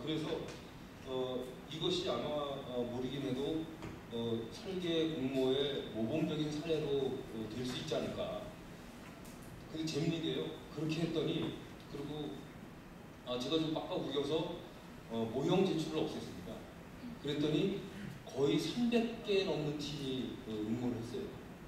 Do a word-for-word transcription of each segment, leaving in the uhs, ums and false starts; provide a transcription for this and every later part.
그래서 어, 이것이 아마 어, 모르긴 해도 어, 설계 공모의 모범적인 사례로 어, 될 수 있지 않을까. 근데 재밌는 게요. 그렇게 했더니 그리고 아, 제가 좀 빡빡 우겨서 어, 모형 제출을 없앴습니다. 그랬더니 거의 삼백 개 넘는 팀이 어, 응모를 했어요.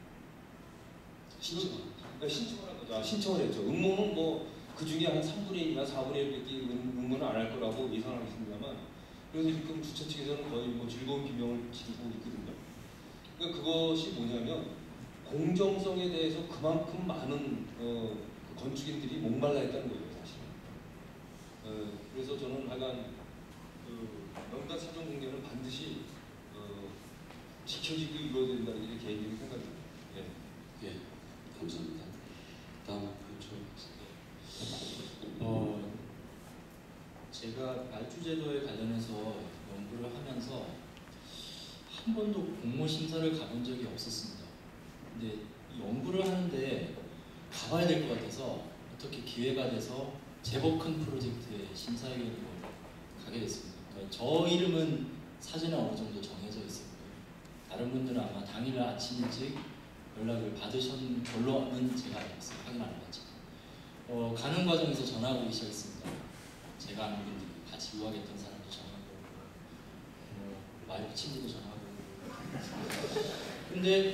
신청, 그러니까 신청을 한 거죠. 아, 신청을 했죠. 응모는 뭐 그 중에 한 삼분의 일이나 사분의 일밖에 응모는 안 할 거라고 예상하겠습니다만, 그래서 지금 주최 측에서는 거의 뭐 즐거운 비명을 지르고 있거든요. 그러니까 그것이 뭐냐면 공정성에 대해서 그만큼 많은 어, 건축인들이 목말라 했다는 거예요, 사실은. 어, 그래서 저는 하여간 그 명단 사전 공개는 반드시 어, 지켜지고 이루어야 된다는 게 개인적인 생각입니다. 예. 예, 감사합니다. 다음 그렇죠. 어, 제가 발주제도에 관련해서 연구를 하면서 한 번도 공모 심사를 가본 적이 없었습니다. 근데 이 연구를 하는데 가봐야 될 것 같아서 어떻게 기회가 돼서 제법 큰 프로젝트의 심사위원으로 가게 됐습니다. 그러니까 저 이름은 사전에 어느 정도 정해져 있었고요. 다른 분들은 아마 당일 아침 일찍 연락을 받으신 걸로는 제가 알고 있어요. 확인 안 해봤죠. 어, 가는 과정에서 전화가 오기 시작했습니다. 제가 아는 분들이 같이 유학했던 사람도 전화가 오고, 뭐, 와이프 친구도 전화가 오고. 근데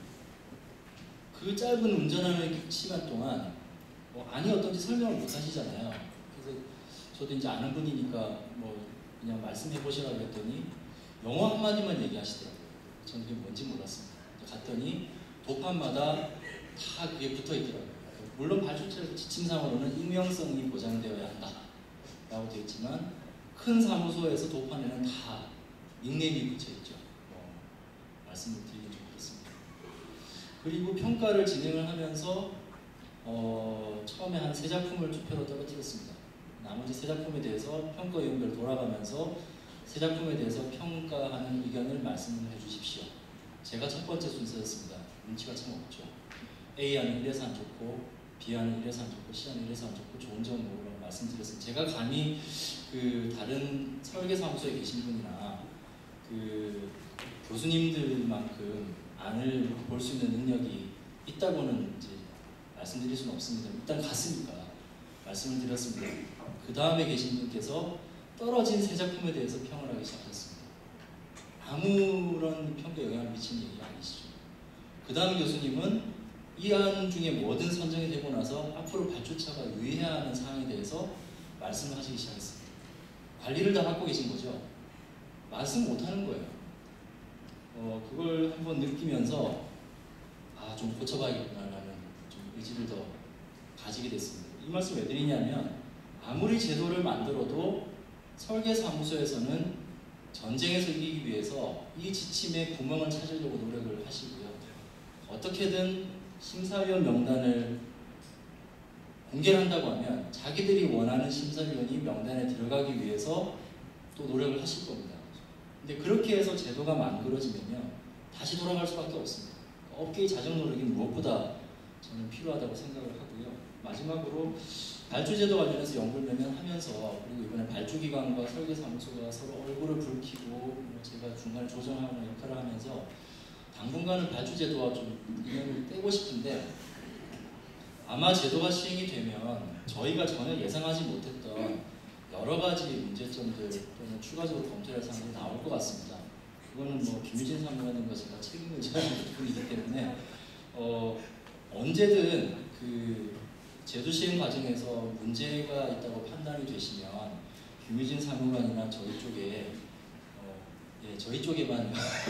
그 짧은 운전하는 시간 동안 뭐 아니었던지 설명을 못 하시잖아요. 그래서 저도 이제 아는 분이니까 뭐 그냥 말씀해 보시라고 했더니 영어 한마디만 얘기하시더라고요. 저는 그게 뭔지 몰랐습니다. 갔더니 도판마다 다 그게 붙어 있더라고요. 물론 발주처 지침상으로는 익명성이 보장되어야 한다 라고 되어 있지만 큰 사무소에서 도판에는 다 닉네임이 붙여 있죠. 뭐 말씀을 드리긴 좀 그렇습니다. 그리고 평가를 진행을 하면서 어, 처음에 한 세 작품을 투표로 떨어뜨렸습니다. 나머지 세 작품에 대해서 평가위원별 돌아가면서 세 작품에 대해서 평가하는 의견을 말씀을 해주십시오. 제가 첫 번째 순서였습니다. 눈치가 참 없죠. A안은 이래서 안 좋고 B안은 이래서 안 좋고 C안은 이래서 안 좋고 좋은 점은 뭐라고 말씀드렸습니다. 제가 감히 그 다른 설계사무소에 계신 분이나 그 교수님들만큼 안을 볼 수 있는 능력이 있다고는 이제 말씀드릴 수는 없습니다. 일단 갔으니까 말씀을 드렸습니다. 그 다음에 계신 분께서 떨어진 세 작품에 대해서 평을 하기 시작했습니다. 아무런 평가에 영향을 미치는 얘기가 아니시죠. 그 다음 교수님은 이 안 중에 뭐든 선정이 되고 나서 앞으로 발주처가 유의해야 하는 사항에 대해서 말씀을 하시기 시작했습니다. 관리를 다 받고 계신 거죠. 말씀 못하는 거예요. 어, 그걸 한번 느끼면서 아, 좀 고쳐봐야겠구나라는 좀 의지를 더 가지게 됐습니다. 이 말씀 왜 드리냐면 아무리 제도를 만들어도 설계사무소에서는 전쟁에서 이기기 위해서 이 지침의 구멍을 찾으려고 노력을 하시고요. 어떻게든 심사위원 명단을 공개를 한다고 하면 자기들이 원하는 심사위원이 명단에 들어가기 위해서 또 노력을 하실 겁니다. 근데 그렇게 해서 제도가 만들어지면요 다시 돌아갈 수밖에 없습니다. 업계의 자정 노력이 무엇보다 저는 필요하다고 생각을 하고요. 마지막으로 발주제도 관련해서 연구를 하면서 그리고 이번에 발주기관과 설계사무소가 서로 얼굴을 붉히고 뭐 제가 중간에 조정하는 역할을 하면서 당분간은 발주제도와 좀 인연을 떼고 싶은데 아마 제도가 시행이 되면 저희가 전혀 예상하지 못했던 여러 가지 문제점들 또는 추가적으로 검토할 사항이 나올 것 같습니다. 그거는 뭐 김유진 사무관님과 제가 책임을 져야 하는 부분이기 때문에 어, 언제든 그 제도 시행 과정에서 문제가 있다고 판단이 되시면 김유진 사무관이나 저희 쪽에 예, 저희 쪽에만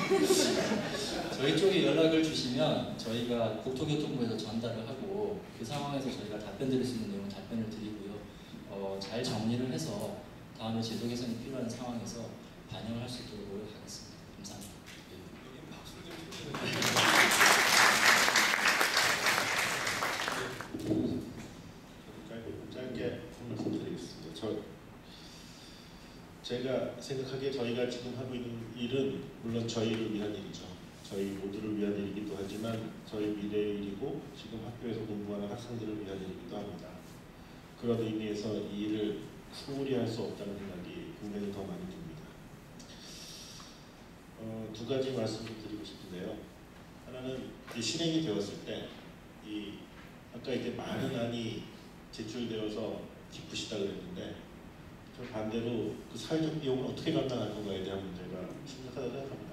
저희 쪽에 연락을 주시면 저희가 국토교통부에서 전달을 하고 그 상황에서 저희가 답변 드릴 수 있는 내용 답변을 드리고요. 어, 잘 정리를 해서 다음에 제도 개선이 필요한 상황에서 반영을 할 수 있도록 노력하겠습니다. 감사합니다. 짧게, 짧게 말씀드리겠습니다. 저 제가 생각하기에 저희가 지금 하고 있는 일은 물론 저희를 위한 일이죠. 저희 모두를 위한 일이기도 하지만 저희 미래의 일이고 지금 학교에서 공부하는 학생들을 위한 일이기도 합니다. 그런 의미에서 이 일을 소홀히 할 수 없다는 생각이 굉장히 더 많이 듭니다. 어, 두 가지 말씀을 드리고 싶은데요. 하나는 이제 실행이 되었을 때 이 아까 이제 많은 안이 제출되어서 기쁘시다 그랬는데 저 반대로 그 사회적 비용을 어떻게 감당할 건가에 대한 문제가 심각하다고 생각합니다.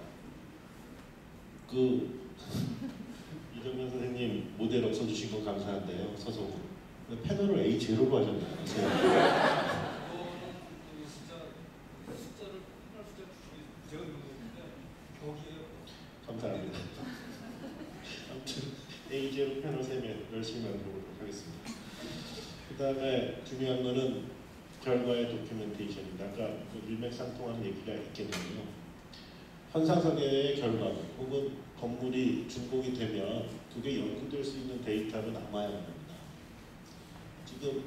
그 이정현 선생님 모델 없어주신 거 감사한데요. 서성우 패널을 에이 제로로 하셨나요? 그 숫자 숫자를 패널 숫자 제가 누르는데 벽이에요. 감사합니다. 아무튼 에이 제로 패널 세 명 열심히 만들어보도록 하겠습니다. 그 다음에 중요한 거는 결과의 도큐멘테이션입니다. 아까 그 일맥상통하는 얘기가 있겠는데요. 현상설계의 결과 혹은 건물이 준공이 되면 그게 연구될 수 있는 데이터를 남아야만 합니다. 지금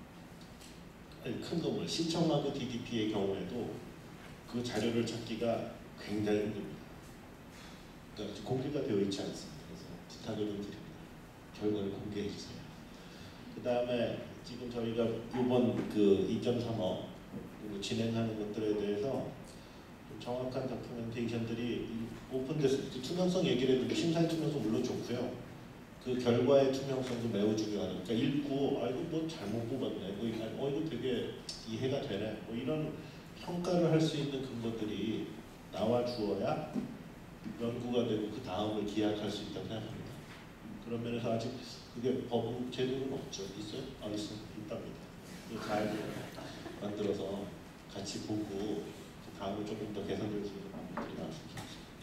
큰 건물, 신청하고 디디피의 경우에도 그 자료를 찾기가 굉장히 힘듭니다. 그러니까 공개가 되어 있지 않습니다. 그래서 부탁을 좀 드립니다. 결과를 공개해 주세요. 그 다음에 지금 저희가 이번 그 이 점 삼억 진행하는 것들에 대해서 좀 정확한 다큐멘테이션들이 오픈됐습니다. 투명성 얘기를 했는데 심사의 투명성 물론 좋고요. 그 결과의 투명성도 매우 중요하다. 그러니까 읽고 아 이거 뭐 잘못 뽑았네, 뭐 이거, 어 이거 되게 이해가 되네, 뭐 이런 평가를 할 수 있는 근거들이 나와 주어야 연구가 되고 그 다음을 기약할 수 있다고 생각합니다. 그런 면에서 아직 그게 법 제도는 없죠. 있어요? 아 있어, 있답니다. 잘 만들어서 같이 보고 그 다음을 조금 더 개선될 수 있는 방법들이 많습니다.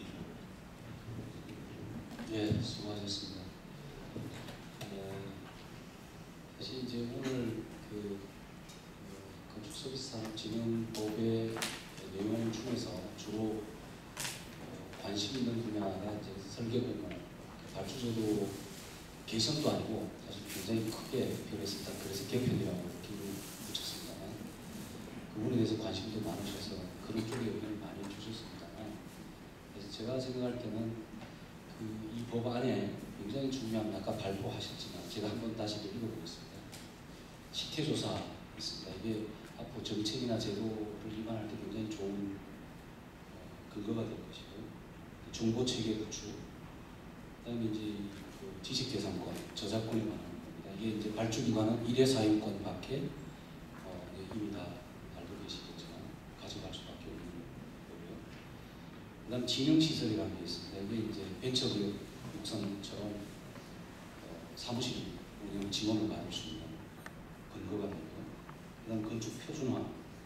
예, 수고하셨습니다. 어, 사실 이제 오늘 그 어, 건축서비스산업진흥법의 내용 중에서 주로 어, 관심 있는 분야가 이제 설계공업, 발주제도 개선도 아니고 사실 굉장히 크게 변했습니다. 그래서 개편이라고 이렇게 붙였습니다. 그 부분에 대해서 관심도 많으셔서 그런 쪽에 의견을 많이 주셨습니다. 그래서 제가 생각할 때는 그 이 법 안에 굉장히 중요한, 아까 발표하셨지만 제가 한번 다시 읽어보겠습니다. 시태조사 있습니다. 이게 앞으로 정책이나 제도를 입안할 때 굉장히 좋은 어, 근거가 될 것이고요. 정보체계 구축, 그다음에 이제 그 지식재산권, 저작권에 관한 겁니다. 이게 이제 발주기관은 일회 사용권 밖에 어, 이미 다 알고 계시겠지만 가져갈 수밖에 없는 거고요. 그다음 진흥시설이라는 게 있습니다. 이게 이제 벤처기업 육성처럼 어, 사무실 운영 지원을 받을 수 있는 근거가 되고요. 그다음 건축 표준화,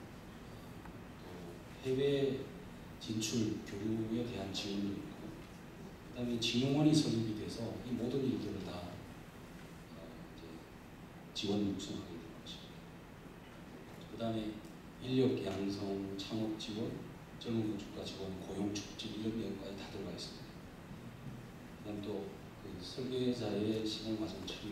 또 해외 진출 교류에 대한 지원도 있고, 그다음에 진흥원이 설립이 돼서 이 모든 일들을 다 어, 이제 지원 육성하게 되는 것입니다. 그다음에 인력 양성, 창업 지원, 젊은 건축가 지원, 고용 촉진 이런 내용까지 다 들어가 있습니다. 그다음 또 그 설계자의 실행 과정 참여.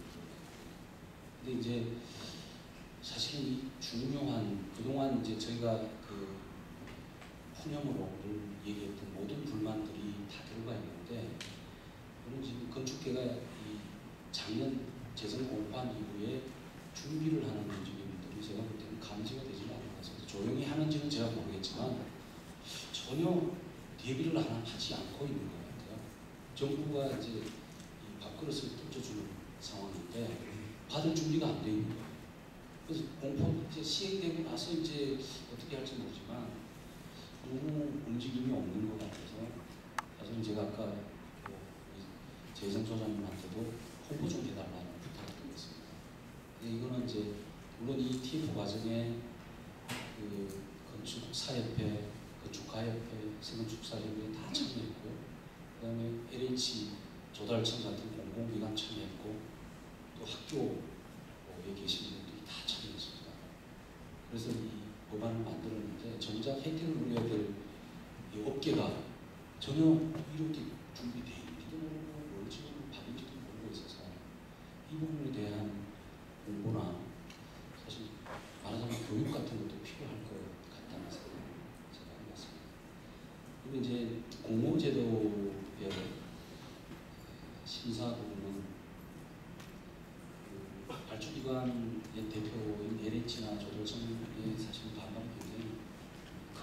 근데 이제 사실 이 중요한, 그동안 이제 저희가 그 푸념으로 얘기했던 모든 불만들이 다 들어가 있는데, 저는 지금 건축계가 이 작년 재정 공판 이후에 준비를 하는 움직임들이 제가 볼 때는 감지가 되지 않는 것 같습니다. 조용히 하는지는 제가 모르겠지만 전혀 대비를 하나 하지 않고 있는 것 같아요. 정부가 이제 이 밥그릇을 던져주는 상황인데 받을 준비가 안 돼 있는 거예요. 그래서 공포 이제 시행되고 나서 이제 어떻게 할지 모르지만 너무 움직임이 없는 것 같아서, 사실 제가 아까 재정소장님한테도 홍보 좀 해달라는 부탁을 드렸습니다. 근데 이거는 이제 물론 이 티에프 과정에 그 건축사협회, 건축가협회, 세건축사협회 다 참여했고요. 그 다음에 엘에이치 조달청 같은 공공기관 참여했고, 또 학교에 계신 분들이 다 참여했습니다. 그래서 이 법안을 만들었는데 정작 혜택을 누려야 될 이 업계가 전혀 이렇게 준비되어 있는지도 모르고 뭘 지금 받은지도 모르고 있어서 이 부분에 대한 공부나 사실 말하자면 교육 같은 것도 필요할 것 같다는 생각을 제가 해봤습니다. 그리고 이제 공모제도의 심사 부분은 그 발주기관의 대표인 엘에이치나 조달청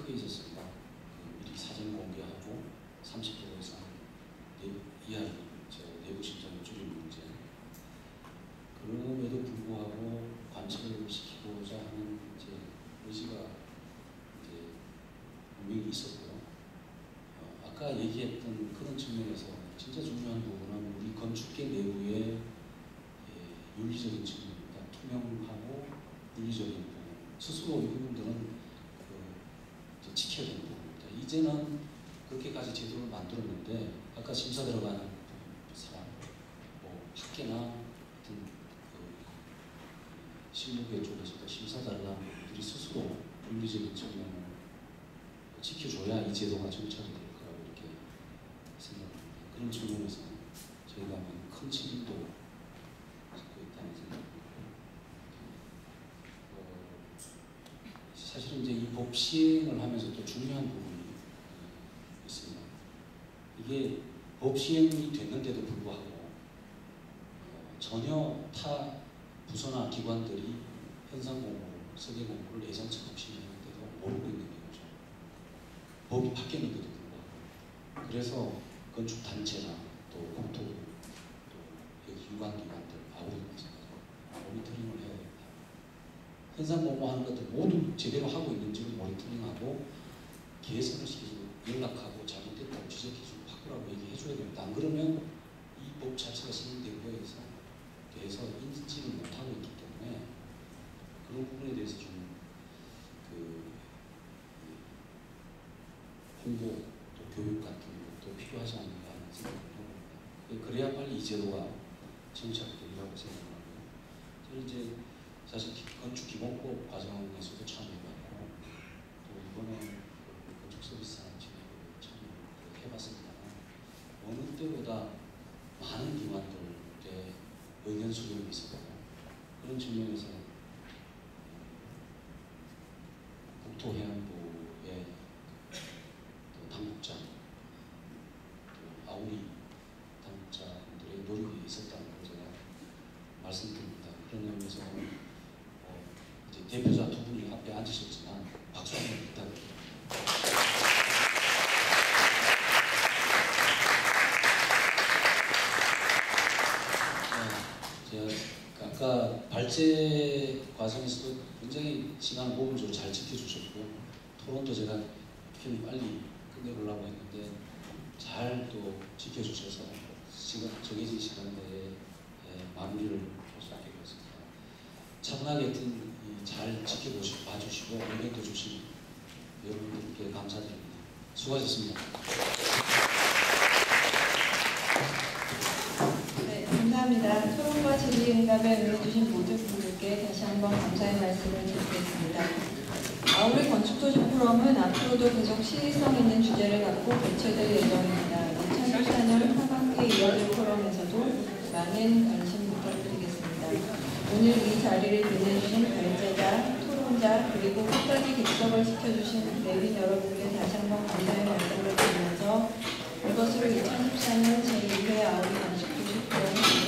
크해졌습니다. 그 미리 사전 공개하고 삼십 퍼센트 이상 내부, 이하 저 내부 심장을 줄이는 문제. 그럼에도 불구하고 관철을 시키고자 하는 이제 의지가 이제 분명히 있었고요. 어, 아까 얘기했던 그런 측면에서 진짜 중요한 부분은 우리 건축계 내부의 예, 윤리적인 측면입니다. 투명하고 윤리적인 부분. 스스로 이 부분들은 그 이제 지켜야 되는 부분입니다. 이제는 그렇게까지 제도를 만들었는데 아까 심사 들어가는 사람, 뭐 학계나 어떤 그 실무계 쪽에서도 심사자들이 스스로 윤리적인 측면을 지켜줘야 이 제도가 정착이 될 거라고 이렇게 생각합니다. 그런 측면에서 저희가 큰 책임도 갖고 있다는 생각입니다. 어, 사실은 이제 이 법 시행을 하면서 또 중요한 부분이 있습니다. 이게 법 시행이 됐는데도 불구하고 어, 전혀 타 부서나 기관들이 현상 공고를, 설계 공고를 예전처럼 진행했는데도 모르고 있는 경우죠. 법이 바뀌었는데도 불구하고. 그래서 건축 단체나 또 국토, 또 여기 유관기관들, 아우리 마찬가지로 모니터링을 해야 됩니다. 현상 공고하는 것들 모두 제대로 하고 있는지를 모니터링하고 개선을 시켜주고 연락하고 잘못됐다고 지적해주고 바꾸라고 얘기해줘야 됩니다. 안 그러면 이 법 자체가 시행된 거에서 대해서 인지를 못하고 있기 때문에 그런 부분에 대해서 좀 그 홍보 또 교육 같은 것도 필요하지 않는가 하는 생각을 해봅니다. 그래야 빨리 이 제도가 정착되리라고 생각하고요. 저는 이제 사실 건축 기본법 과정에서도 참여해봤고 또 이번에 건축 서비스 산업진흥을 참여해봤습니다. 어느 때보다 많은 기관들의 의견 수렴이 있었고 그런 측면에서 국토해양부의 또 당국자, 또 아우리 당국자분들의 노력이 있었다는 걸 제가 말씀드립니다. 그런 의미에서 어, 이제 대표자 두 분이 앞에 앉으셨지만 박수 한번 부탁드립니다. 아까 발제 과정에서도 굉장히 시간을 모범적으로 잘 지켜주셨고요. 토론도 제가 좀 빨리 끝내보려고 했는데 잘 또 지켜주셔서 시간, 정해진 시간 내에 마무리를 할 수 있게 되었습니다. 차분하게 잘 지켜보시고 봐주시고 의견도 주신 여러분들께 감사드립니다. 수고하셨습니다. 감사합니다. 토론과 질의응답에 응해주신 모든 분들께 다시 한번 감사의 말씀을 드리겠습니다. 아우리 건축도시 포럼은 앞으로도 계속 시의성 있는 주제를 갖고 개최될 예정입니다. 이천십사 년 하반기에 이어질 포럼에서도 많은 관심 부탁드리겠습니다. 오늘 이 자리를 빛내주신 발제자, 토론자, 그리고 끝까지 객석을 지켜주신 내빈 여러분께 다시 한번 감사의 말씀을 드리면서 이것으로 이천십사 년 제이 회 아우리 건축도시 포럼을